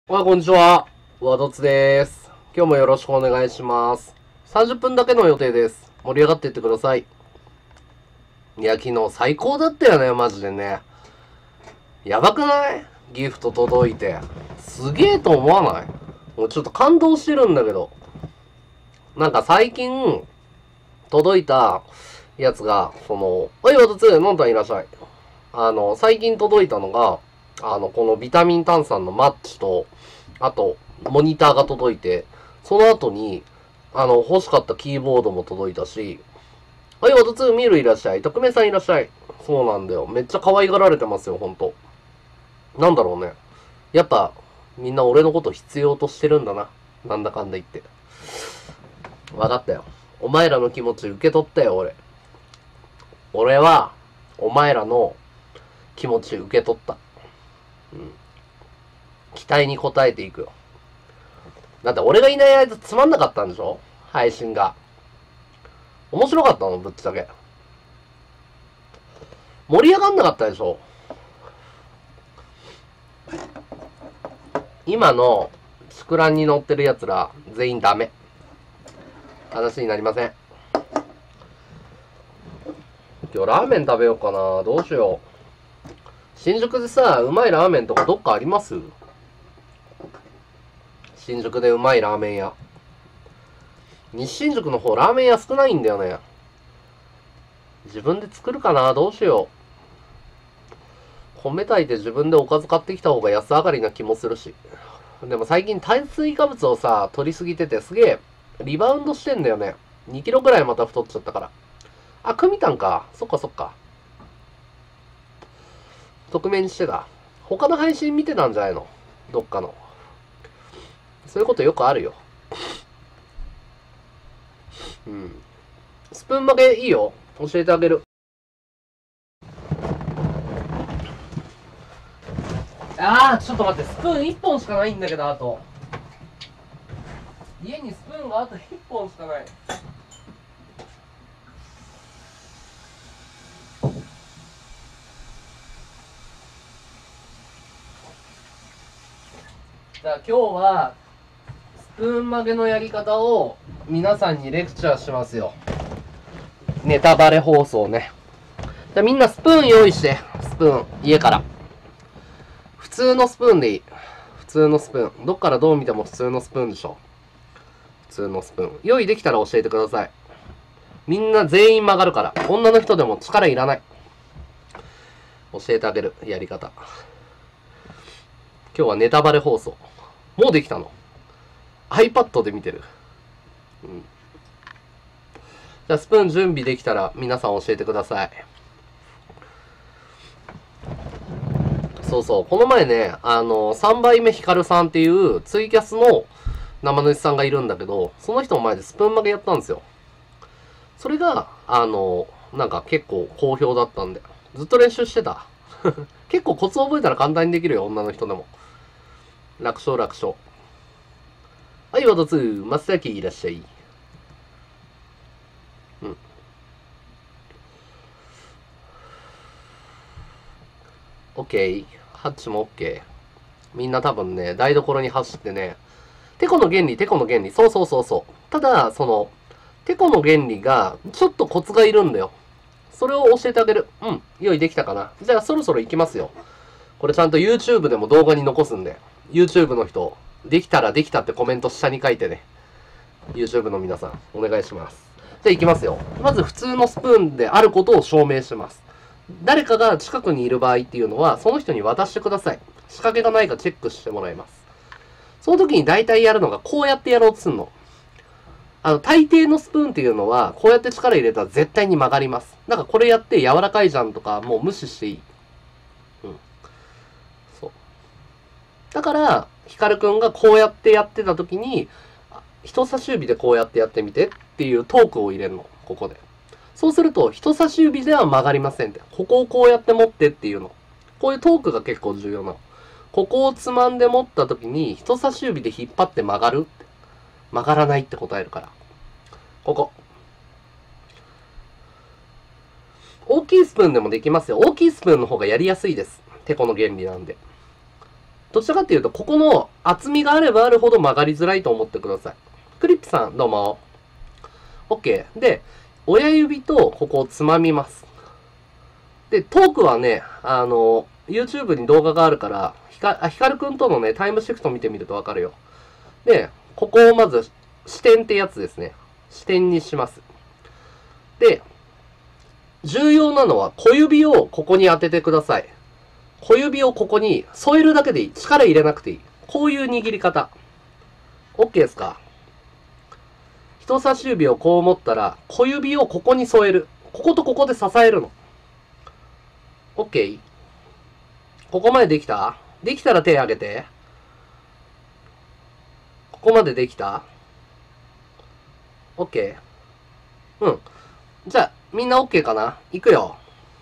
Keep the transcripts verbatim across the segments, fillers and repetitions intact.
はい、こんにちは。ワドツです。今日もよろしくお願いします。さんじゅっぷんだけの予定です。盛り上がっていってください。いや、昨日最高だったよね、マジでね。やばくない？ギフト届いて。すげえと思わない？もうちょっと感動してるんだけど。なんか最近、届いたやつが、その、はい、ワドツ、ノンタンいらっしゃい。あの、最近届いたのが、あの、このビタミン炭酸のマッチと、あと、モニターが届いて、その後に、あの、欲しかったキーボードも届いたし、はい、ワトツーミルいらっしゃい。特命さんいらっしゃい。そうなんだよ。めっちゃ可愛がられてますよ、ほんと。なんだろうね。やっぱ、みんな俺のこと必要としてるんだな。なんだかんだ言って。わかったよ。お前らの気持ち受け取ったよ、俺。俺は、お前らの気持ち受け取った。うん。期待に応えていくよ。だって俺がいない間つまんなかったんでしょ？配信が。面白かったの？ぶっちゃけ。盛り上がんなかったでしょ？今の宿欄に載ってる奴ら全員ダメ。話になりません。今日ラーメン食べようかな。どうしよう。新宿でさ、うまいラーメンとかどっかあります？新宿でうまいラーメン屋。西新宿の方ラーメン屋少ないんだよね。自分で作るかな。どうしよう。米炊いて自分でおかず買ってきた方が安上がりな気もするし。でも最近炭水化物をさ、取りすぎててすげえリバウンドしてんだよね。にキロぐらいまた太っちゃったから。あ、組みたんか。そっかそっか。匿名にしてた。他の配信見てたんじゃないの？どっかの。そういうことよくあるよ。うん。スプーン曲げいいよ。教えてあげる。あー、ちょっと待って。スプーンいっぽんしかないんだけど、あと。家にスプーンがあといっぽんしかない。じゃあ今日は、スプーン曲げのやり方を皆さんにレクチャーしますよ。ネタバレ放送ね。じゃあみんなスプーン用意して。スプーン、家から。普通のスプーンでいい。普通のスプーン。どっからどう見ても普通のスプーンでしょ。普通のスプーン。用意できたら教えてください。みんな全員曲がるから。女の人でも力いらない。教えてあげる。やり方。今日はネタバレ放送。もうできたの？ iPad で見てる。うん。じゃあスプーン準備できたら皆さん教えてください。そうそう。この前ね、あの、さんばいめヒカルさんっていうツイキャスの生主さんがいるんだけど、その人の前でスプーン曲げやったんですよ。それが、あの、なんか結構好評だったんで、ずっと練習してた。結構コツ覚えたら簡単にできるよ、女の人でも。楽勝楽勝。はい、ワトツー、松崎いらっしゃい。うん。オッケー。ハッチもオッケー。みんな多分ね、台所に走ってね、テコの原理、テコの原理。そうそうそうそう。ただ、その、テコの原理が、ちょっとコツがいるんだよ。それを教えてあげる。うん。用意できたかな。じゃあ、そろそろ行きますよ。これちゃんと YouTube でも動画に残すんで。YouTube の人、できたらできたってコメント下に書いてね。YouTube の皆さん、お願いします。じゃあ行きますよ。まず普通のスプーンであることを証明します。誰かが近くにいる場合っていうのは、その人に渡してください。仕掛けがないかチェックしてもらいます。その時に大体やるのが、こうやってやろうとするの。あの、大抵のスプーンっていうのは、こうやって力入れたら絶対に曲がります。だからこれやって柔らかいじゃんとか、もう無視していい。うん。そう。だから、ヒカルくんがこうやってやってた時に、人差し指でこうやってやってみてっていうトークを入れるの。ここで。そうすると、人差し指では曲がりませんって。ここをこうやって持ってっていうの。こういうトークが結構重要なの。ここをつまんで持った時に、人差し指で引っ張って曲がるって。曲がらないって答えるから。ここ。大きいスプーンでもできますよ。大きいスプーンの方がやりやすいです。テコの原理なんで。 どちらかっていうと、ここの厚みがあればあるほど曲がりづらいと思ってください。クリップさん、どうも。OK。で、親指とここをつまみます。で、トークはね、あの、YouTube に動画があるから、ひか、あ、ヒカルくんとのね、タイムシフト見てみるとわかるよ。で、ここをまず、視点ってやつですね。視点にします。で、重要なのは小指をここに当ててください。小指をここに添えるだけでいい。力入れなくていい。こういう握り方。OK ですか？人差し指をこう持ったら、小指をここに添える。こことここで支えるの。OK？ ここまでできた？できたら手挙げて。ここまでできた？ OK？ うん。じゃあ、みんな OK かな？いくよ。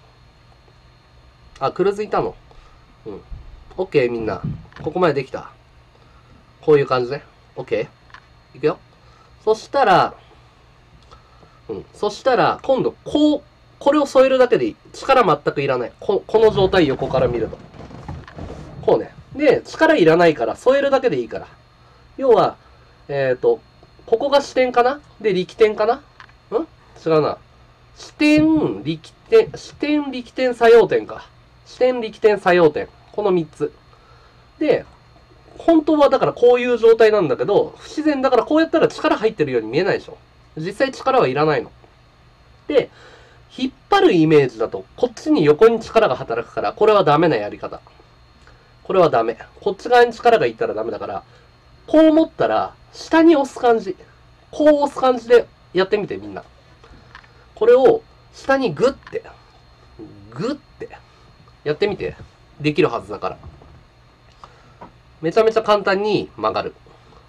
あ、クルーズいたの。うん。OK、みんな。ここまでできた。こういう感じね。OK。いくよ。そしたら、うん。そしたら、今度、こう、これを添えるだけでいい。力全くいらない。こ、この状態横から見ると。こうね。で、力いらないから、添えるだけでいいから。要は、えっと、ここが支点かな？で、力点かな？ん？違うな。支点、力点、支点、力点、作用点か。支点、力点、作用点。このみっつ。で、本当はだからこういう状態なんだけど、不自然だからこうやったら力入ってるように見えないでしょ。実際力はいらないの。で、引っ張るイメージだと、こっちに横に力が働くから、これはダメなやり方。これはダメ。こっち側に力がいったらダメだから、こう持ったら、下に押す感じ。こう押す感じでやってみて、みんな。これを、下にグッて、グッて、やってみて。できるはずだから。めちゃめちゃ簡単に曲がる。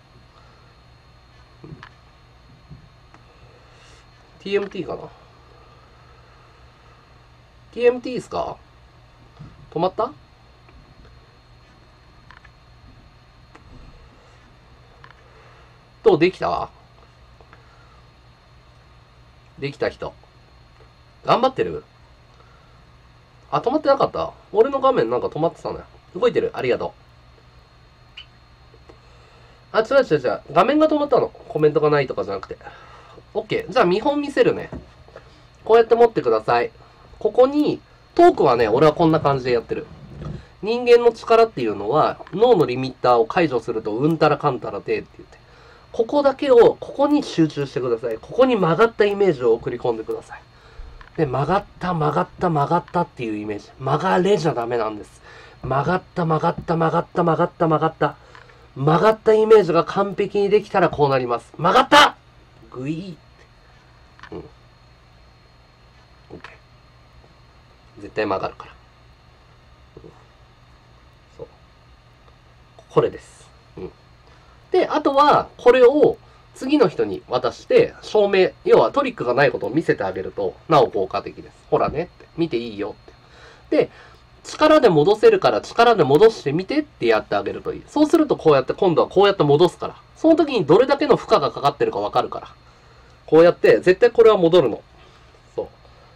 ティーエムティー かな ?ティーエムティー ですか？止まった？どうできた？できた人。頑張ってる？あ、止まってなかった？俺の画面なんか止まってたね。動いてる？ありがとう。あ、違う違う違う。画面が止まったの。コメントがないとかじゃなくて。OK。じゃあ見本見せるね。こうやって持ってください。ここに、トークはね、俺はこんな感じでやってる。人間の力っていうのは、脳のリミッターを解除すると、うんたらかんたらでって言って。ここだけを、ここに集中してください。ここに曲がったイメージを送り込んでください。で、曲がった、曲がった、曲がったっていうイメージ。曲がれじゃダメなんです。曲がった、曲がった、曲がった、曲がった、曲がった。曲がったイメージが完璧にできたらこうなります。曲がった！ぐいー。うん。OK。絶対曲がるから。うん、そう。これです。うん。で、あとは、これを次の人に渡して、証明、要はトリックがないことを見せてあげると、なお効果的です。ほらねって。見ていいよって。で、力で戻せるから力で戻してみてってやってあげるといい。そうするとこうやって今度はこうやって戻すから。その時にどれだけの負荷がかかってるかわかるから。こうやって絶対これは戻るの。そう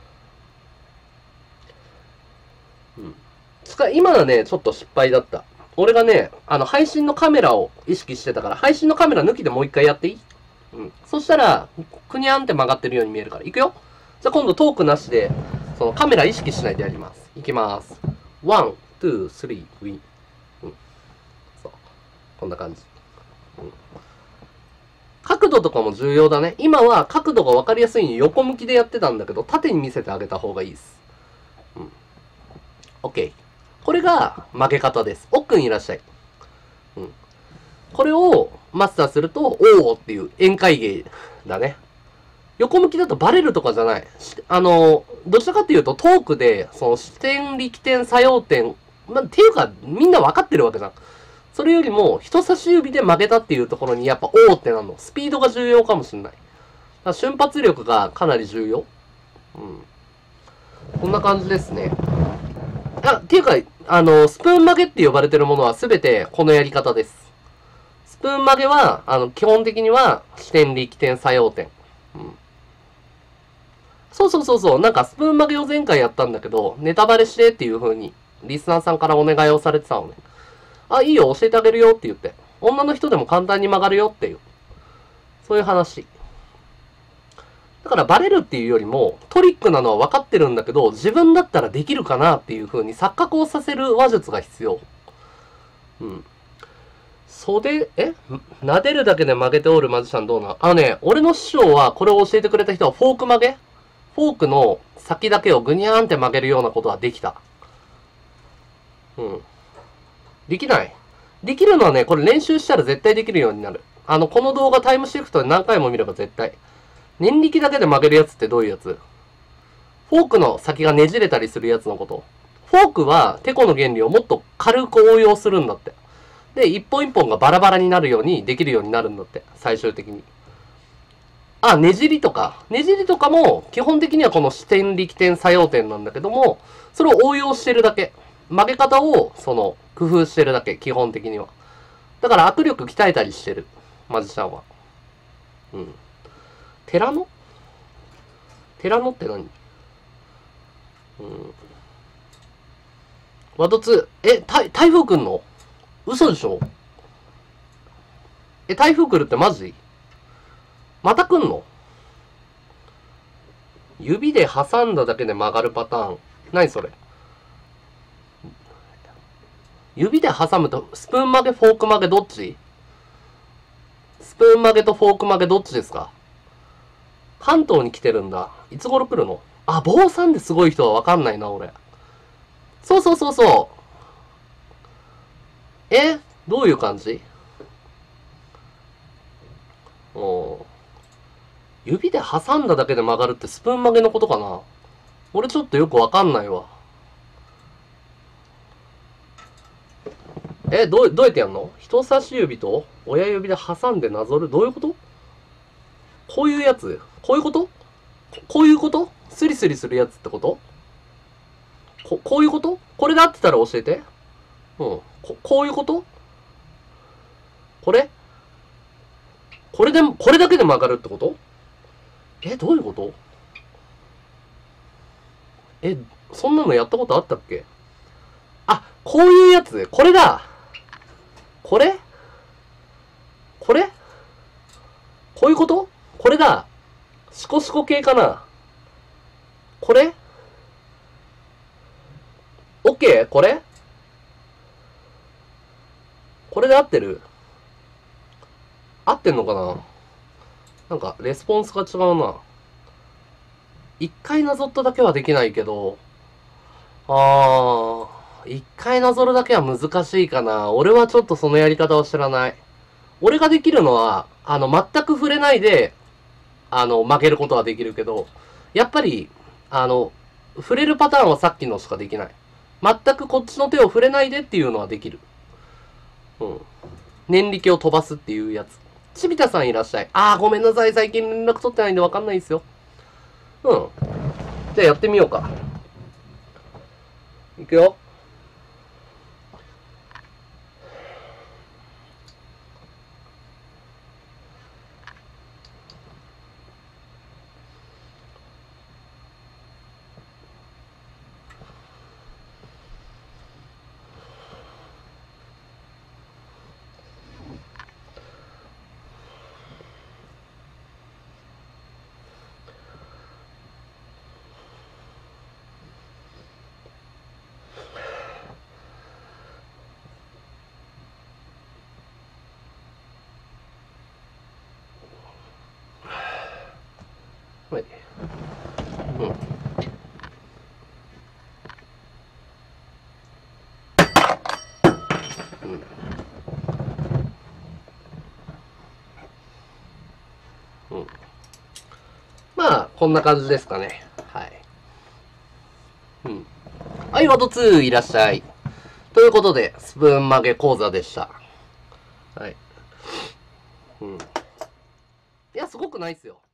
。うん。今はね、ちょっと失敗だった。俺がね、あの配信のカメラを意識してたから、配信のカメラ抜きでもう一回やっていい？うん。そしたら、くにゃんって曲がってるように見えるから。いくよ。じゃあ今度トークなしで、そのカメラ意識しないでやります。いきます。ワン、ツー、スリー、ウィン。うん。そう。こんな感じ。うん。角度とかも重要だね。今は角度が分かりやすいように横向きでやってたんだけど、縦に見せてあげた方がいいです。うん。OK。これが曲げ方です。おっくんいらっしゃい。うん。これをマスターすると、おーっていう宴会芸だね。横向きだとバレるとかじゃない。あの、どちらかというとトークで、その視点、力点、作用点、まあ、っていうか、みんな分かってるわけじゃん。それよりも、人差し指で曲げたっていうところに、やっぱ、おーってなるの。スピードが重要かもしれない。だから瞬発力がかなり重要。うん。こんな感じですね。あ、っていうか、あの、スプーン曲げって呼ばれてるものはすべてこのやり方です。スプーン曲げは、あの、基本的には、視点、力点、作用点。うん。そうそうそうそう。なんかスプーン曲げを前回やったんだけど、ネタバレしてっていう風に、リスナーさんからお願いをされてたのね。 あ、いいよ、教えてあげるよって言って。女の人でも簡単に曲がるよっていう。そういう話。だからバレるっていうよりも、トリックなのは分かってるんだけど、自分だったらできるかなっていう風に錯覚をさせる話術が必要。うん。袖、え撫でるだけで曲げておるマジシャンどうなん？あのね、俺の師匠はこれを教えてくれた人はフォーク曲げ？フォークの先だけをグニャーンって曲げるようなことはできた。うん。できない。できるのはね、これ練習したら絶対できるようになる。あの、この動画タイムシフトで何回も見れば絶対。念力だけで曲げるやつってどういうやつ？フォークの先がねじれたりするやつのこと。フォークはテコの原理をもっと軽く応用するんだって。で、一本一本がバラバラになるようにできるようになるんだって。最終的に。あ、ねじりとか。ねじりとかも基本的にはこの支点力点作用点なんだけども、それを応用してるだけ。曲げ方を、その、工夫してるだけ、基本的には。だから握力鍛えたりしてる。マジシャンは。うん。テラノ？テラノって何？うん。ワトツ、え、台風来んの？嘘でしょ？え、台風来るってマジ？また来んの？指で挟んだだけで曲がるパターン。何それ？指で挟むと、スプーン曲げ、フォーク曲げ、どっち？スプーン曲げとフォーク曲げ、どっちですか？関東に来てるんだ。いつ頃来るの？あ、坊さんですごい人はわかんないな、俺。そうそうそうそう。え？どういう感じ？お指で挟んだだけで曲がるってスプーン曲げのことかな？俺ちょっとよくわかんないわ。え、どう、どうやってやんの？人差し指と親指で挟んでなぞる？どういうこと？こういうやつ？こういうこと？こういうこと？スリスリするやつってこと？こ、こういうこと？これで合ってたら教えて。うん。こ、こういうこと？これ？これで、これだけで曲がるってこと？え、どういうこと？え、そんなのやったことあったっけ？あ、こういうやつ？これだ！これ？これ？こういうこと？これだ！シコシコ系かな？これ？ OK？ これ？これで合ってる？合ってんのかな？なんか、レスポンスが違うな。一回なぞっただけはできないけど、あー、一回なぞるだけは難しいかな。俺はちょっとそのやり方を知らない。俺ができるのは、あの、全く触れないで、あの、曲げることはできるけど、やっぱり、あの、触れるパターンはさっきのしかできない。全くこっちの手を触れないでっていうのはできる。うん。念力を飛ばすっていうやつ。ちびたさんいらっしゃい。あー、ごめんなさい。最近連絡取ってないんでわかんないですよ。うん。じゃあやってみようか。いくよ。はい。うん。うん。うん。まあ、こんな感じですかね。はい。うん。はい、ワトツーいらっしゃい。ということで、スプーン曲げ講座でした。はい。うん。いや、すごくないっすよ。